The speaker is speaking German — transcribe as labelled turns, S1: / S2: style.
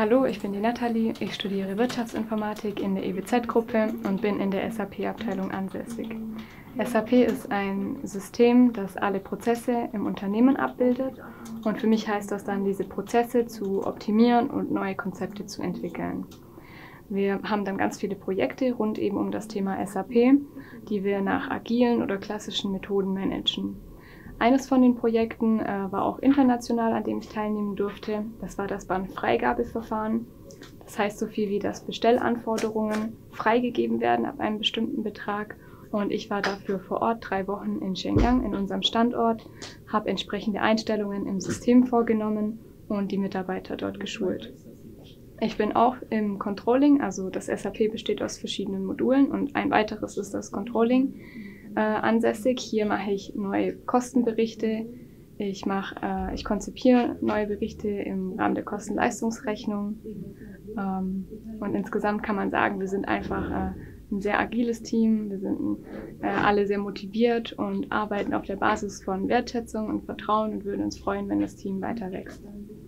S1: Hallo, ich bin die Nathalie. Ich studiere Wirtschaftsinformatik in der EWZ-Gruppe und bin in der SAP-Abteilung ansässig. SAP ist ein System, das alle Prozesse im Unternehmen abbildet, und für mich heißt das dann, diese Prozesse zu optimieren und neue Konzepte zu entwickeln. Wir haben dann ganz viele Projekte rund eben um das Thema SAP, die wir nach agilen oder klassischen Methoden managen. Eines von den Projekten war auch international, an dem ich teilnehmen durfte. Das war das Bandfreigabeverfahren. Das heißt so viel wie, dass Bestellanforderungen freigegeben werden ab einem bestimmten Betrag. Und ich war dafür vor Ort 3 Wochen in Shenyang, in unserem Standort, habe entsprechende Einstellungen im System vorgenommen und die Mitarbeiter dort geschult. Ich bin auch im Controlling, also das SAP besteht aus verschiedenen Modulen und ein weiteres ist das Controlling ansässig. Hier mache ich neue Kostenberichte, ich konzipiere neue Berichte im Rahmen der Kosten-Leistungsrechnung, und insgesamt kann man sagen, wir sind einfach ein sehr agiles Team, wir sind alle sehr motiviert und arbeiten auf der Basis von Wertschätzung und Vertrauen und würden uns freuen, wenn das Team weiter wächst.